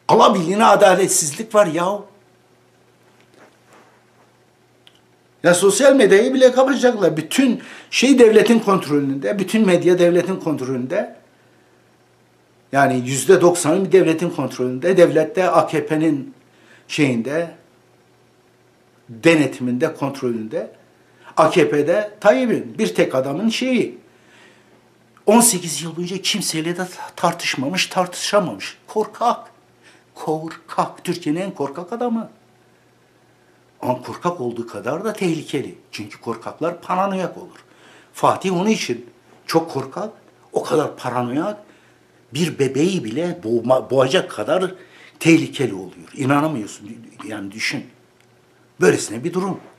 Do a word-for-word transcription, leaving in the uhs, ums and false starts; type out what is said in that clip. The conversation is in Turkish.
Alabildiğine adaletsizlik var ya. Ya sosyal medyayı bile kapatacaklar. Bütün şey devletin kontrolünde, bütün medya devletin kontrolünde. Yani yüzde doksanı devletin kontrolünde. Devlette A K P'nin şeyinde, denetiminde, kontrolünde. A K P'de Tayyip'in, bir tek adamın şeyi. on sekiz yıl boyunca kimseyle de tartışmamış, tartışamamış. Korkak. Korkak. Türkiye'nin en korkak adamı. Ama korkak olduğu kadar da tehlikeli. Çünkü korkaklar paranoyak olur. Fatih onun için çok korkak, o kadar paranoyak, bir bebeği bile boğma, boğacak kadar tehlikeli oluyor. İnanamıyorsun. Yani düşün. Böylesine bir durum.